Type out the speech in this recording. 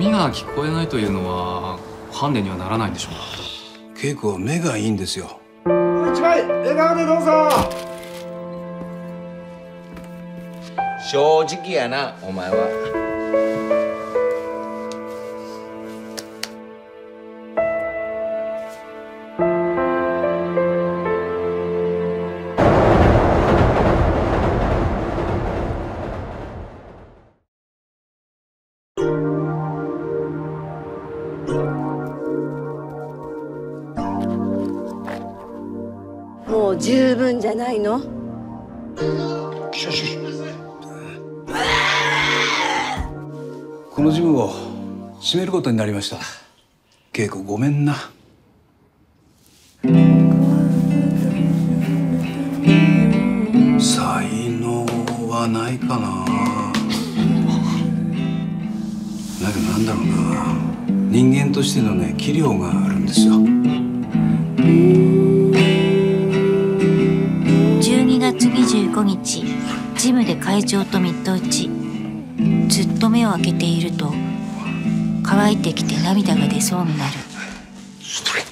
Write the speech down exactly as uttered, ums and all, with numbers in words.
耳が聞こえないというのはハンデにはならないんでしょうか。 稽古は目がいいんですよ。 一枚笑顔でどうぞ。 正直やな、お前は。 もう十分じゃないの？ しょしょこのジムを閉めることになりました。稽古ごめんな。才能はないかな。だけどなんだろうな、人間としてのね器量があるんですよ。 じゅうにがつにじゅうごにち、ジムで会長とミット打ち。ずっと目を開けていると乾いてきて涙が出そうになる。